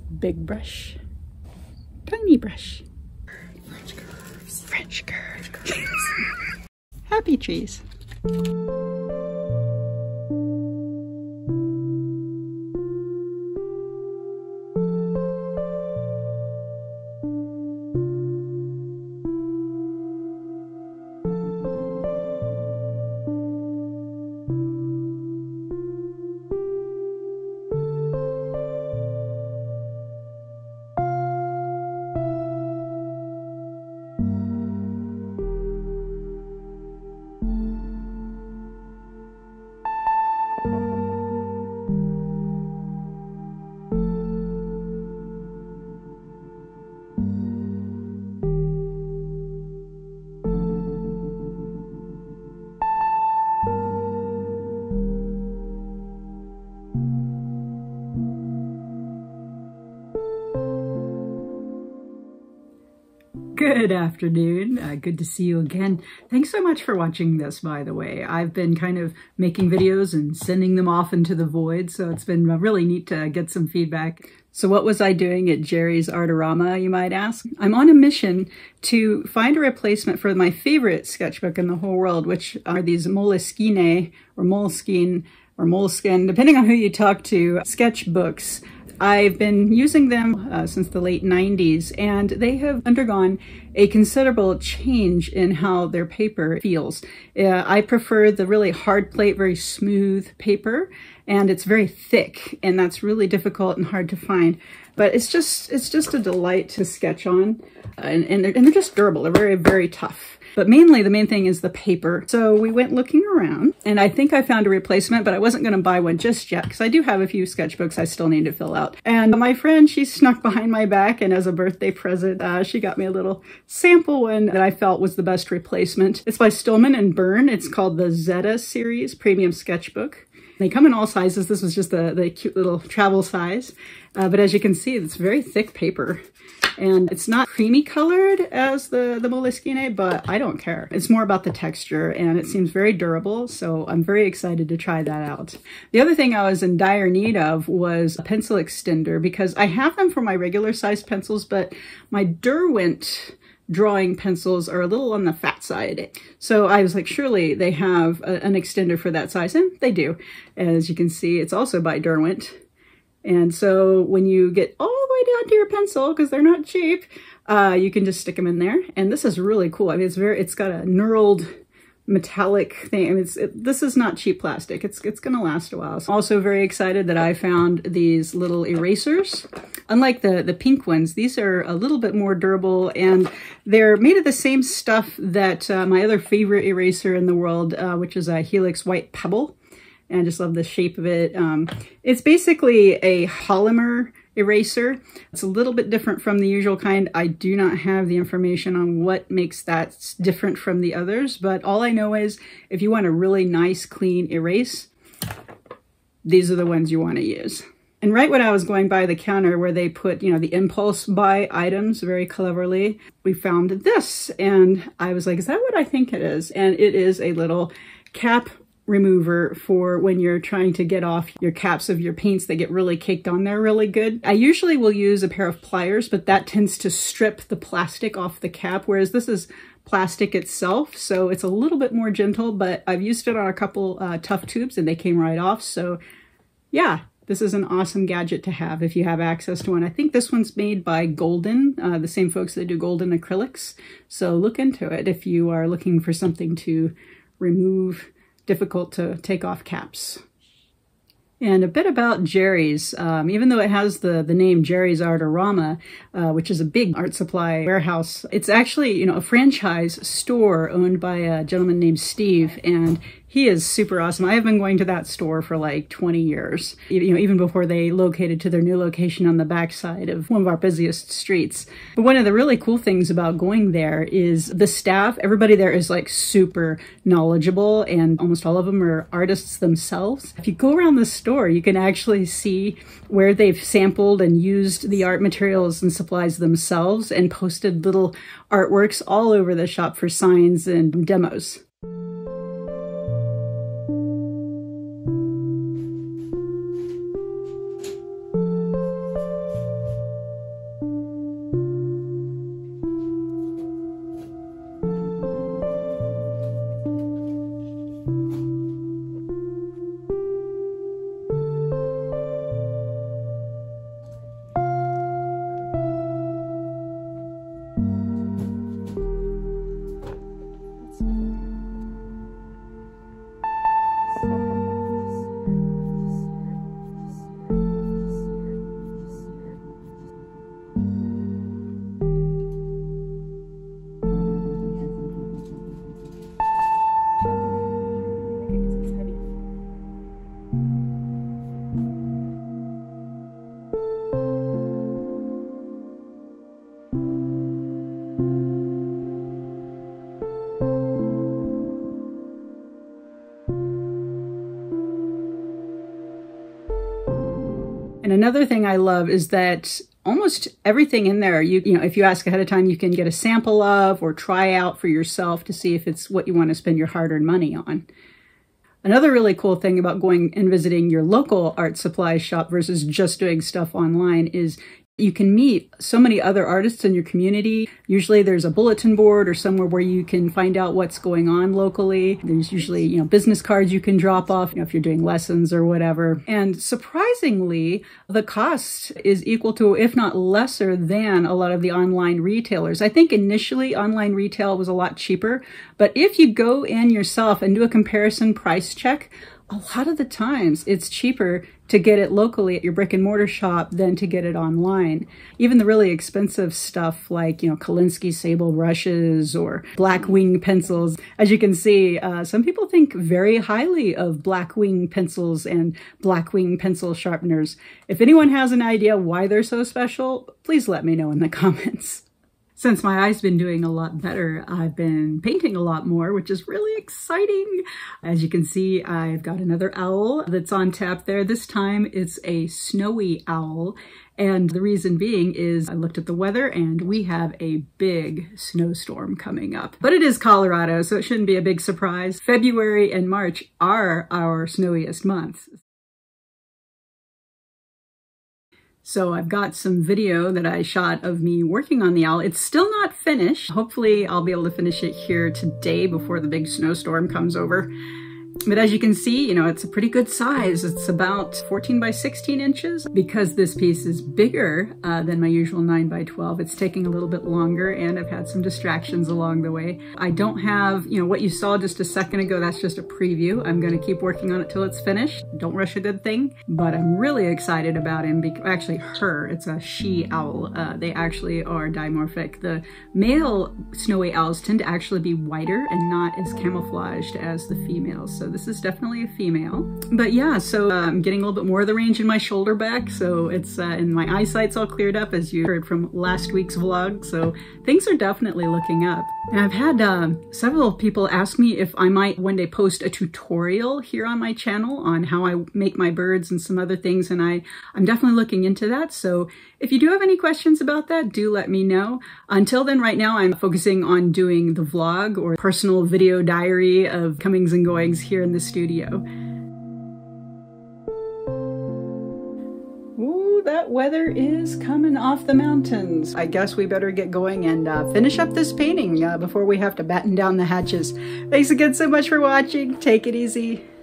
Big brush, tiny brush. French curves. French curves. Happy trees. Good afternoon. Good to see you again. Thanks so much for watching this, by the way. I've been kind of making videos and sending them off into the void, so it's been really neat to get some feedback. So what was I doing at Jerry's Artorama, you might ask? I'm on a mission to find a replacement for my favorite sketchbook in the whole world, which are these Moleskine, or Moleskine, or Moleskine, depending on who you talk to, sketchbooks. I've been using them since the late 90s, and they have undergone a considerable change in how their paper feels. I prefer the really hard plate, very smooth paper, and it's very thick, and that's really difficult and hard to find. But it's just a delight to sketch on, and they're just durable. They're very, very tough. But mainly the main thing is the paper. So we went looking around, and I think I found a replacement, but I wasn't going to buy one just yet because I do have a few sketchbooks I still need to fill out. And my friend, she snuck behind my back, and as a birthday present, she got me a little sample one that I felt was the best replacement. It's by Stillman and Byrne. It's called the Zeta series Premium Sketchbook. They come in all sizes. This was just the cute little travel size. But as you can see, it's very thick paper. And it's not creamy colored as the Moleskine, but I don't care. It's more about the texture, and it seems very durable, so I'm very excited to try that out. The other thing I was in dire need of was a pencil extender, because I have them for my regular size pencils, but my Derwent drawing pencils are a little on the fat side. So I was like, surely they have an extender for that size, and they do. As you can see, it's also by Derwent. And so when you get all the way down to your pencil, because they're not cheap, you can just stick them in there. And this is really cool. I mean, it's got a knurled metallic thing. I mean, this is not cheap plastic. It's going to last a while. So I'm also very excited that I found these little erasers. Unlike the pink ones, these are a little bit more durable, and they're made of the same stuff that my other favorite eraser in the world, which is a Helix White Pebble. And I just love the shape of it. It's basically a polymer eraser. It's a little bit different from the usual kind. I do not have the information on what makes that different from the others, but all I know is if you want a really nice, clean erase, these are the ones you want to use. And right when I was going by the counter where they put, you know, the impulse buy items very cleverly, we found this. And I was like, is that what I think it is? And it is a little cap remover for when you're trying to get off your caps of your paints that get really caked on there really good. I usually will use a pair of pliers, but that tends to strip the plastic off the cap, whereas this is plastic itself, so it's a little bit more gentle, but I've used it on a couple tough tubes and they came right off. So yeah, this is an awesome gadget to have if you have access to one. I think this one's made by Golden, the same folks that do Golden acrylics. So look into it if you are looking for something to remove difficult to take off caps. And a bit about Jerry's, even though it has the name Jerry's Artorama, which is a big art supply warehouse, it's actually, you know, a franchise store owned by a gentleman named Steve, and he is super awesome. I have been going to that store for like 20 years, you know, even before they located to their new location on the backside of one of our busiest streets. But one of the really cool things about going there is the staff. Everybody there is like super knowledgeable, and almost all of them are artists themselves. If you go around the store, you can actually see where they've sampled and used the art materials and supplies themselves and posted little artworks all over the shop for signs and demos. Another thing I love is that almost everything in there, you know, if you ask ahead of time, you can get a sample of or try out for yourself to see if it's what you want to spend your hard-earned money on. Another really cool thing about going and visiting your local art supply shop versus just doing stuff online is you can meet so many other artists in your community. Usually there's a bulletin board or somewhere where you can find out what's going on locally. There's usually, you know, business cards you can drop off, you know, if you're doing lessons or whatever. And surprisingly, the cost is equal to, if not lesser than, a lot of the online retailers. I think initially online retail was a lot cheaper, but if you go in yourself and do a comparison price check, a lot of the times it's cheaper to get it locally at your brick and mortar shop than to get it online. Even the really expensive stuff like, you know, Kolinsky sable brushes or Blackwing pencils. As you can see, some people think very highly of Blackwing pencils and Blackwing pencil sharpeners. If anyone has an idea why they're so special, please let me know in the comments. Since my eye's been doing a lot better, I've been painting a lot more, which is really exciting. As you can see, I've got another owl that's on tap there. This time it's a snowy owl. And the reason being is I looked at the weather and we have a big snowstorm coming up. But it is Colorado, so it shouldn't be a big surprise. February and March are our snowiest months. So I've got some video that I shot of me working on the owl. It's still not finished. Hopefully I'll be able to finish it here today before the big snowstorm comes over. But as you can see, you know, it's a pretty good size. It's about 14 by 16 inches. Because this piece is bigger than my usual 9 by 12, it's taking a little bit longer and I've had some distractions along the way. I don't have, you know, what you saw just a second ago, that's just a preview. I'm going to keep working on it till it's finished. Don't rush a good thing, but I'm really excited about him. Actually, her, it's a she owl. They actually are dimorphic. The male snowy owls tend to actually be whiter and not as camouflaged as the females. So this is definitely a female. But yeah, so I'm getting a little bit more of the range in my shoulder back. So it's, and my eyesight's all cleared up as you heard from last week's vlog. So things are definitely looking up. And I've had several people ask me if I might one day post a tutorial here on my channel on how I make my birds and some other things. And I'm definitely looking into that. So if you do have any questions about that, do let me know. Until then, right now, I'm focusing on doing the vlog or personal video diary of comings and goings here in the studio. Ooh, that weather is coming off the mountains. I guess we better get going and finish up this painting before we have to batten down the hatches. Thanks again so much for watching. Take it easy.